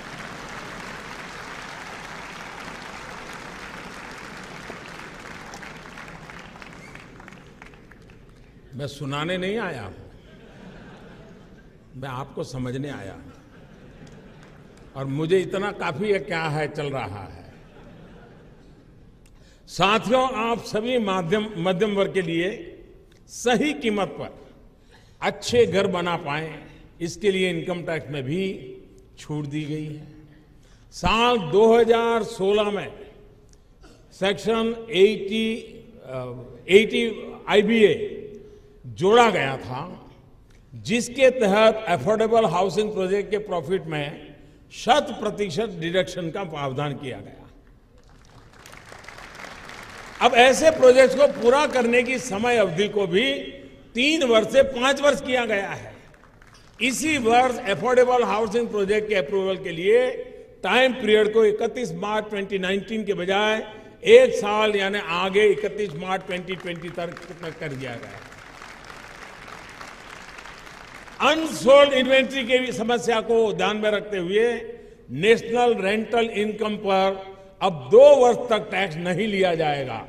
A: मैं सुनाने नहीं आया हूं, मैं आपको समझने आया हूं। और मुझे इतना काफी है क्या है चल रहा है। साथियों, आप सभी मध्यम वर्ग के लिए सही कीमत पर अच्छे घर बना पाएं, इसके लिए इनकम टैक्स में भी छूट दी गई है। साल 2016 में सेक्शन 80 IBA जोड़ा गया था, जिसके तहत अफोर्डेबल हाउसिंग प्रोजेक्ट के प्रॉफिट में 100% डिडक्शन का प्रावधान किया गया। अब ऐसे प्रोजेक्ट्स को पूरा करने की समय अवधि को भी 3 वर्ष से 5 वर्ष किया गया है। इसी वर्ष अफोर्डेबल हाउसिंग प्रोजेक्ट के अप्रूवल के लिए टाइम पीरियड को 31 मार्च 2019 के बजाय 1 साल यानी आगे 31 मार्च 2020 तक कर दिया गया। अनसोल्ड इन्वेंट्री की समस्या को ध्यान में रखते हुए नेशनल रेंटल इनकम पर अब 2 वर्ष तक टैक्स नहीं लिया जाएगा।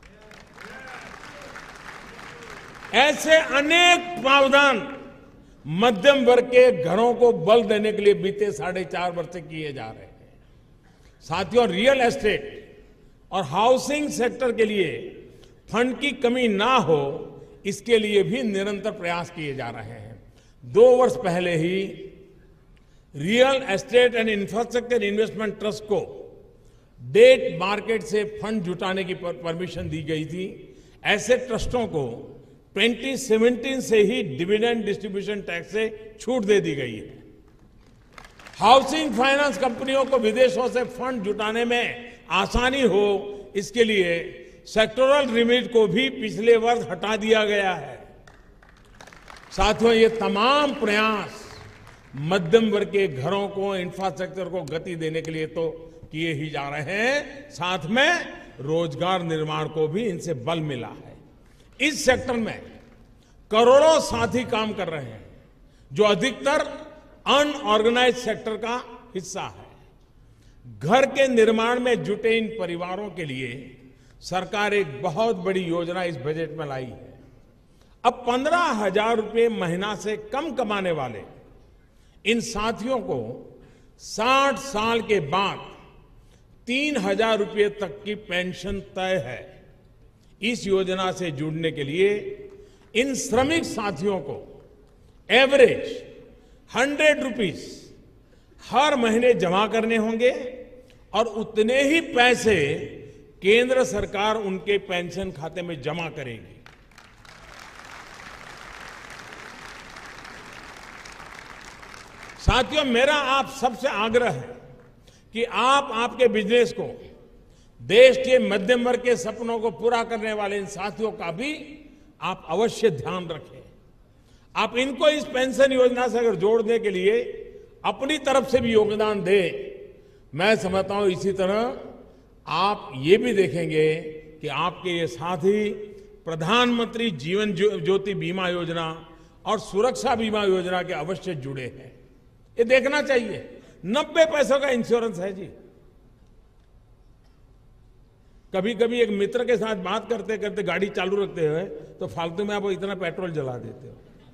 A: ऐसे अनेक प्रावधान मध्यम वर्ग के घरों को बल देने के लिए बीते 4.5 वर्ष से किए जा रहे हैं। साथियों, रियल एस्टेट और हाउसिंग सेक्टर के लिए फंड की कमी ना हो, इसके लिए भी निरंतर प्रयास किए जा रहे हैं। 2 वर्ष पहले ही real estate and infrastructure investment trust को डेट मार्केट से फंड जुटाने की परमिशन दी गई थी। ऐसे ट्रस्टों को 2017 से ही डिविडेंड डिस्ट्रीब्यूशन टैक्स से छूट दे दी गई है। हाउसिंग फाइनेंस कंपनियों को विदेशों से फंड जुटाने में आसानी हो, इसके लिए सेक्टोरल लिमिट को भी पिछले वर्ष हटा दिया गया है। साथियों, ये तमाम प्रयास मध्यम वर्ग के घरों को, इंफ्रास्ट्रक्चर को गति देने के लिए तो किए ही जा रहे हैं, साथ में रोजगार निर्माण को भी इनसे बल मिला है। इस सेक्टर में करोड़ों साथी काम कर रहे हैं, जो अधिकतर अनऑर्गेनाइज सेक्टर का हिस्सा है। घर के निर्माण में जुटे इन परिवारों के लिए सरकार एक बहुत बड़ी योजना इस बजट में लाई है। अब 15,000 रुपये महीना से कम कमाने वाले इन साथियों को 60 साल के बाद 3,000 रुपये तक की पेंशन तय है। इस योजना से जुड़ने के लिए इन श्रमिक साथियों को एवरेज 100 रुपीज हर महीने जमा करने होंगे और उतने ही पैसे केंद्र सरकार उनके पेंशन खाते में जमा करेगी। साथियों, मेरा आप सबसे आग्रह है कि आप आपके बिजनेस को, देश के मध्यम वर्ग के सपनों को पूरा करने वाले इन साथियों का भी आप अवश्य ध्यान रखें। आप इनको इस पेंशन योजना से अगर जोड़ने के लिए अपनी तरफ से भी योगदान दें, मैं समझता हूं इसी तरह आप ये भी देखेंगे कि आपके ये साथी प्रधानमंत्री जीवन ज्योति बीमा योजना और सुरक्षा बीमा योजना के अवश्य जुड़े हैं। ये देखना चाहिए। 90 पैसों का इंश्योरेंस है जी। कभी कभी एक मित्र के साथ बात करते करते गाड़ी चालू रखते हुए तो फालतू में आप इतना पेट्रोल जला देते हो।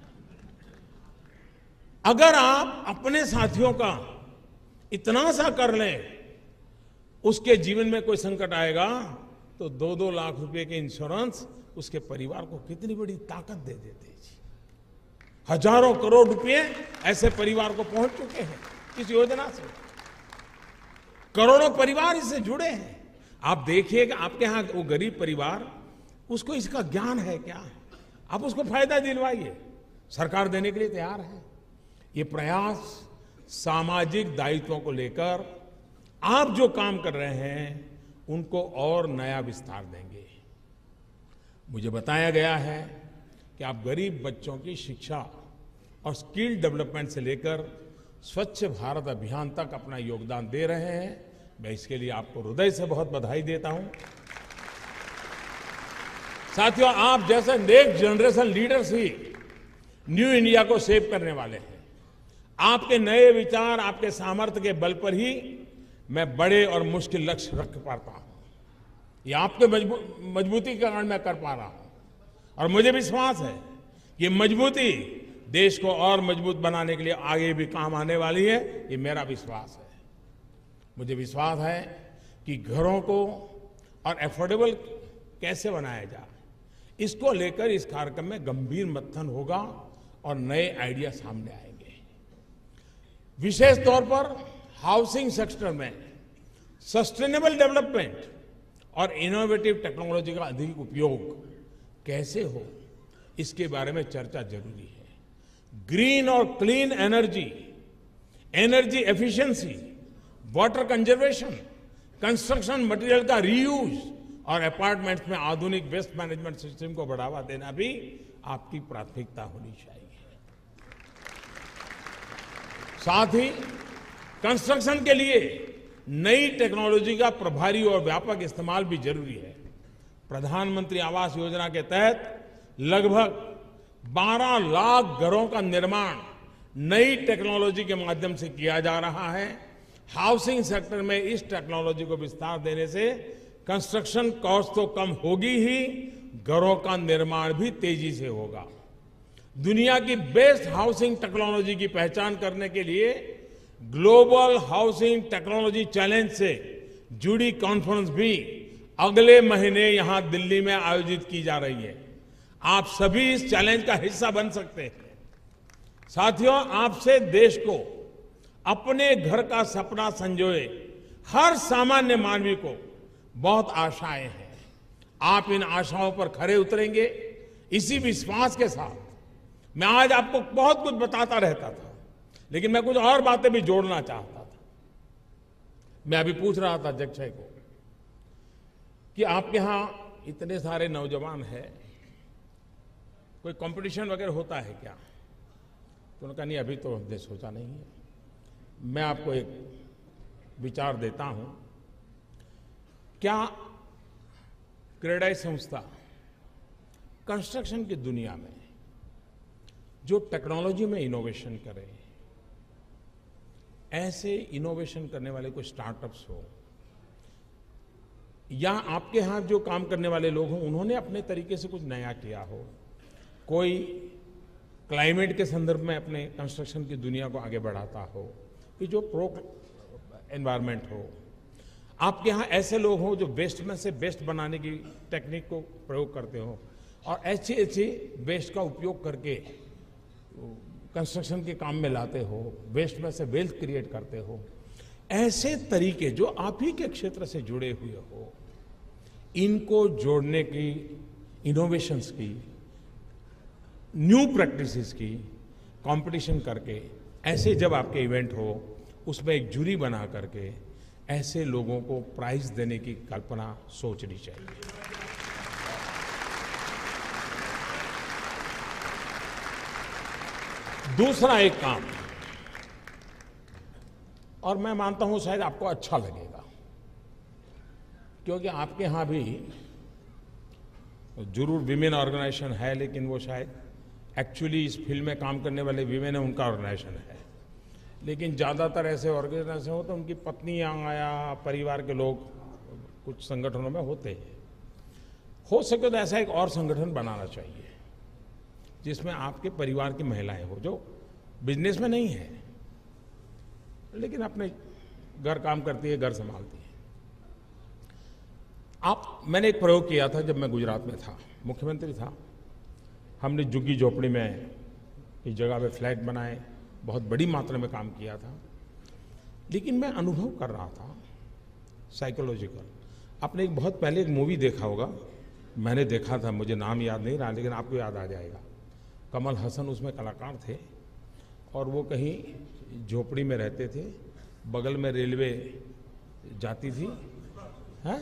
A: अगर आप अपने साथियों का इतना सा कर लें, उसके जीवन में कोई संकट आएगा तो 2-2 लाख रुपए के इंश्योरेंस उसके परिवार को कितनी बड़ी ताकत दे देते हैं जी। हजारों करोड़ रुपए ऐसे परिवार को पहुंच चुके हैं इस योजना से। करोड़ों परिवार इससे जुड़े हैं। आप देखिए कि आपके यहां वो गरीब परिवार, उसको इसका ज्ञान है क्या? आप उसको फायदा दिलवाइए। सरकार देने के लिए तैयार है। ये प्रयास सामाजिक दायित्वों को लेकर आप जो काम कर रहे हैं उनको और नया विस्तार देंगे। मुझे बताया गया है कि आप गरीब बच्चों की शिक्षा और स्किल डेवलपमेंट से लेकर स्वच्छ भारत अभियान तक अपना योगदान दे रहे हैं। मैं इसके लिए आपको हृदय से बहुत बधाई देता हूं। साथियों, आप जैसे नेक्स्ट जनरेशन लीडर्स ही न्यू इंडिया को सेव करने वाले हैं। आपके नए विचार, आपके सामर्थ्य के बल पर ही मैं बड़े और मुश्किल लक्ष्य रख पाता हूं। ये आपके मजबूती के कारण मैं कर पा रहा हूं। और मुझे विश्वास है ये मजबूती देश को और मजबूत बनाने के लिए आगे भी काम आने वाली है। ये मेरा विश्वास है। मुझे विश्वास है कि घरों को और एफोर्डेबल कैसे बनाया जाए, इसको लेकर इस कार्यक्रम में गंभीर मंथन होगा और नए आइडिया सामने आएंगे। विशेष तौर पर हाउसिंग सेक्टर में सस्टेनेबल डेवलपमेंट और इनोवेटिव टेक्नोलॉजी का अधिक उपयोग कैसे हो, इसके बारे में चर्चा जरूरी है। ग्रीन और clean energy, energy efficiency, water conservation, construction material का रीयूज और अपार्टमेंट्स में आधुनिक वेस्ट मैनेजमेंट सिस्टम को बढ़ावा देना भी आपकी प्राथमिकता होनी चाहिए। साथ ही कंस्ट्रक्शन के लिए नई टेक्नोलॉजी का प्रभावी और व्यापक इस्तेमाल भी जरूरी है। प्रधानमंत्री आवास योजना के तहत लगभग 12 लाख घरों का निर्माण नई टेक्नोलॉजी के माध्यम से किया जा रहा है। हाउसिंग सेक्टर में इस टेक्नोलॉजी को विस्तार देने से कंस्ट्रक्शन कॉस्ट तो कम होगी ही, घरों का निर्माण भी तेजी से होगा। दुनिया की बेस्ट हाउसिंग टेक्नोलॉजी की पहचान करने के लिए ग्लोबल हाउसिंग टेक्नोलॉजी चैलेंज से जुड़ी कॉन्फ्रेंस भी अगले महीने यहां दिल्ली में आयोजित की जा रही है। आप सभी इस चैलेंज का हिस्सा बन सकते हैं। साथियों, आपसे देश को अपने घर का सपना संजोए हर सामान्य मानवी को बहुत आशाएं हैं। आप इन आशाओं पर खरे उतरेंगे, इसी विश्वास के साथ मैं आज आपको बहुत कुछ बताता रहता था, लेकिन मैं कुछ और बातें भी जोड़ना चाहता था। मैं अभी पूछ रहा था अध्यक्ष को कि आपके यहां इतने सारे नौजवान हैं, कोई कंपटीशन वगैरह होता है क्या? तो उन्होंने कहा नहीं, अभी तो हमने सोचा नहीं है। मैं आपको एक विचार देता हूं। क्या क्रेडाई संस्था कंस्ट्रक्शन की दुनिया में जो टेक्नोलॉजी में इनोवेशन करे, ऐसे इनोवेशन करने वाले कोई स्टार्टअप्स हो, या आपके यहां जो काम करने वाले लोग हों उन्होंने अपने तरीके से कुछ नया किया हो, कोई क्लाइमेट के संदर्भ में अपने कंस्ट्रक्शन की दुनिया को आगे बढ़ाता हो, कि जो प्रो एनवायरनमेंट हो, आपके यहाँ ऐसे लोग हों जो वेस्ट में से बेस्ट बनाने की टेक्निक को प्रयोग करते हो और ऐसी वेस्ट का उपयोग करके कंस्ट्रक्शन के काम में लाते हो, वेस्ट में से वेल्थ क्रिएट करते हो, ऐसे तरीके जो आप ही के क्षेत्र से जुड़े हुए हो, इनको जोड़ने की, इनोवेशंस की, न्यू प्रैक्टिसेस की कंपटीशन करके ऐसे जब आपके इवेंट हो, उसमें एक जूरी बना करके ऐसे लोगों को प्राइज देने की कल्पना सोचनी चाहिए। दूसरा एक काम, और मैं मानता हूं शायद आपको अच्छा लगेगा, क्योंकि आपके यहां भी जरूर विमेन ऑर्गेनाइजेशन है, लेकिन वो शायद एक्चुअली इस फील्ड में काम करने वाले विमेन है, उनका ऑर्गेनाइजेशन है। लेकिन ज़्यादातर ऐसे ऑर्गेनाइजेशन हो तो उनकी पत्नियां या परिवार के लोग कुछ संगठनों में होते हैं। हो सके तो ऐसा एक और संगठन बनाना चाहिए जिसमें आपके परिवार की महिलाएं हो, जो बिजनेस में नहीं है लेकिन अपने घर काम करती है, घर संभालती है। मैंने एक प्रयोग किया था जब मैं गुजरात में था, मुख्यमंत्री था। हमने झुग्गी झोपड़ी में इस जगह पे फ्लैट बनाए, बहुत बड़ी मात्रा में काम किया था। लेकिन मैं अनुभव कर रहा था साइकोलॉजिकल। आपने एक बहुत पहले एक मूवी देखा होगा, मैंने देखा था, मुझे नाम याद नहीं रहा, लेकिन आपको याद आ जाएगा। कमल हसन उसमें कलाकार थे और वो कहीं झोपड़ी में रहते थे, बगल में रेलवे जाती थी, हैं?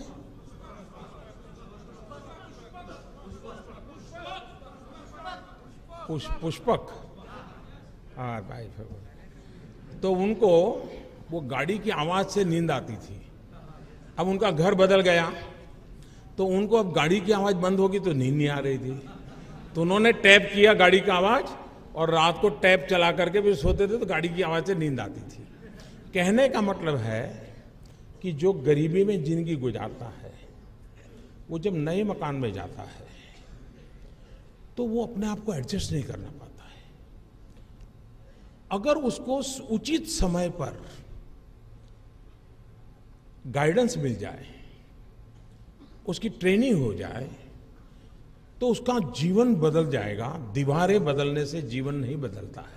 A: पुष्पक, हाँ भाई। तो उनको वो गाड़ी की आवाज़ से नींद आती थी। अब उनका घर बदल गया तो उनको अब गाड़ी की आवाज़ बंद होगी तो नींद नहीं आ रही थी, तो उन्होंने टैप किया गाड़ी की आवाज़, और रात को टैप चला करके फिर सोते थे तो गाड़ी की आवाज़ से नींद आती थी। कहने का मतलब है कि जो गरीबी में जिंदगी गुजारता है, वो जब नए मकान में जाता है तो वो अपने आप को एडजस्ट नहीं करना पाता है। अगर उसको उचित समय पर गाइडेंस मिल जाए, उसकी ट्रेनिंग हो जाए, तो उसका जीवन बदल जाएगा। दीवारें बदलने से जीवन नहीं बदलता है।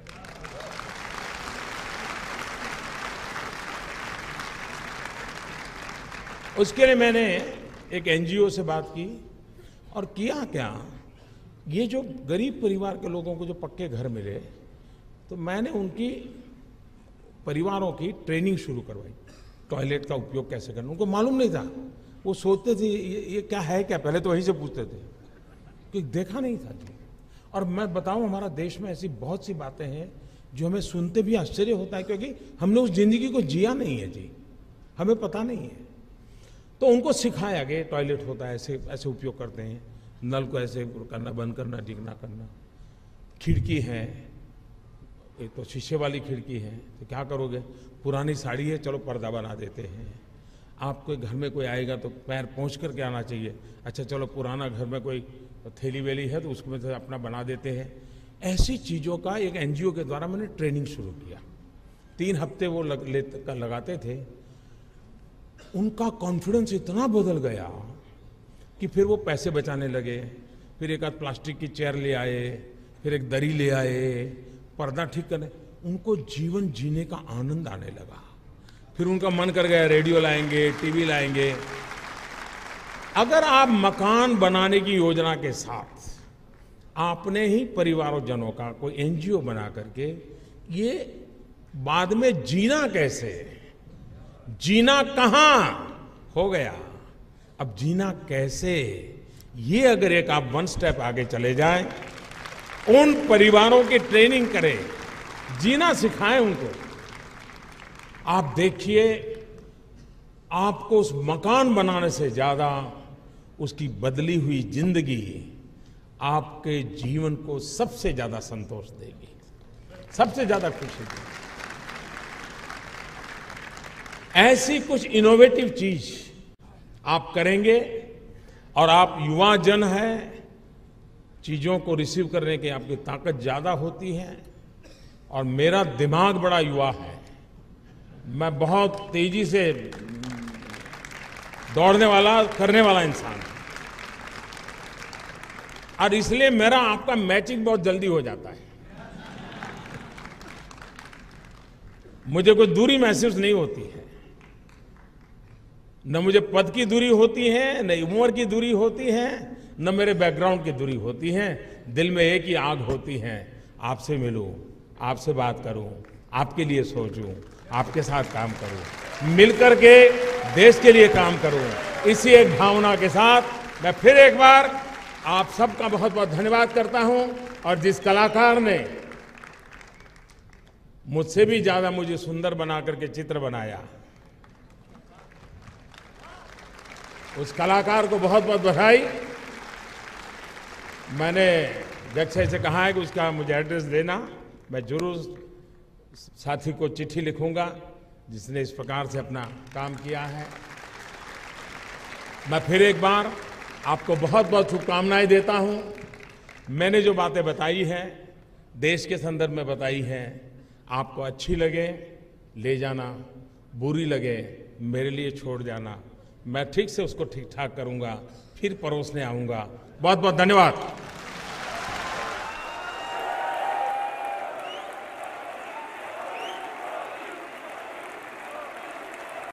A: उसके लिए मैंने एक एनजीओ से बात की और किया क्या, ये जो गरीब परिवार के लोगों को जो पक्के घर मिले, तो मैंने उनकी परिवारों की ट्रेनिंग शुरू करवाई, टॉयलेट का उपयोग कैसे करना। उनको मालूम नहीं था, वो सोचते थे ये क्या है क्या, पहले तो वहीं से पूछते थे कि देखा नहीं था जी। और मैं बताऊं, हमारा देश में ऐसी बहुत सी बातें हैं जो हमें सुनते भी आश्चर्य होता है, क्योंकि हमने उस जिंदगी को जिया नहीं है जी, हमें पता नहीं है। तो उनको सिखाया कि टॉयलेट होता है, ऐसे ऐसे उपयोग करते हैं, नल को ऐसे करना, बंद करना, ठीक ना करना। खिड़की है, एक तो शीशे वाली खिड़की है, तो क्या करोगे, पुरानी साड़ी है, चलो पर्दा बना देते हैं। आपके घर में कोई आएगा तो पैर पहुँच करके आना चाहिए, अच्छा चलो पुराना घर में कोई थैली वेली है तो उसमें से अपना बना देते हैं। ऐसी चीज़ों का एक एनजीओ के द्वारा मैंने ट्रेनिंग शुरू किया। 3 हफ्ते वो लगाते थे। उनका कॉन्फिडेंस इतना बदल गया कि फिर वो पैसे बचाने लगे, फिर एक आध प्लास्टिक की चेयर ले आए, फिर एक दरी ले आए, पर्दा ठीक करने। उनको जीवन जीने का आनंद आने लगा। फिर उनका मन कर गया रेडियो लाएंगे, टीवी लाएंगे। अगर आप मकान बनाने की योजना के साथ आपने ही परिवारों जनों का कोई एनजीओ बना करके, ये बाद में जीना कैसे, जीना कहां हो गया, अब जीना कैसे, ये अगर एक आप 1 स्टेप आगे चले जाएं, उन परिवारों की ट्रेनिंग करें, जीना सिखाएं उनको, आप देखिए आपको उस मकान बनाने से ज्यादा उसकी बदली हुई जिंदगी आपके जीवन को सबसे ज्यादा संतोष देगी, सबसे ज्यादा खुशी देगी। ऐसी कुछ इनोवेटिव चीज आप करेंगे और आप युवा जन हैं, चीजों को रिसीव करने की आपकी ताकत ज्यादा होती है। और मेरा दिमाग बड़ा युवा है, मैं बहुत तेजी से दौड़ने वाला, करने वाला इंसान हूं, और इसलिए मेरा आपका मैचिंग बहुत जल्दी हो जाता है। मुझे कोई दूरी महसूस नहीं होती है, न मुझे पद की दूरी होती है, न उम्र की दूरी होती है, न मेरे बैकग्राउंड की दूरी होती है। दिल में एक ही आग होती है, आपसे मिलूं, आपसे बात करूं, आपके लिए सोचूं, आपके साथ काम करूं, मिलकर के देश के लिए काम करूं। इसी एक भावना के साथ मैं फिर एक बार आप सबका बहुत बहुत धन्यवाद करता हूं। और जिस कलाकार ने मुझसे भी ज्यादा मुझे सुंदर बना करके चित्र बनाया, उस कलाकार को बहुत बहुत बधाई। मैंने जक्षय से कहा है कि उसका मुझे एड्रेस देना, मैं जरूर साथी को चिट्ठी लिखूंगा जिसने इस प्रकार से अपना काम किया है। मैं फिर एक बार आपको बहुत बहुत शुभकामनाएं देता हूं। मैंने जो बातें बताई हैं, देश के संदर्भ में बताई हैं, आपको अच्छी लगे ले जाना, बुरी लगे मेरे लिए छोड़ जाना। मैं ठीक से उसको ठीक ठाक करूंगा, फिर परोसने आऊंगा। बहुत बहुत धन्यवाद।